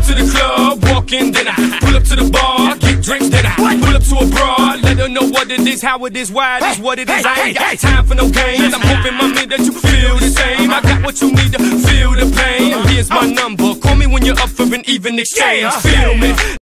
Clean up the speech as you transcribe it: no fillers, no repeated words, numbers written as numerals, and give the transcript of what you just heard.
up to the club, walk in, then I pull up to the bar, get drinks, then I pull up to a broad, let her know what it is, how it is, why it is, what it is. I ain't got time for no games. I'm hoping, mommy, that you feel the same. I got what you need to feel the pain. Here's my number, call me when you're up for an even exchange. Feel me?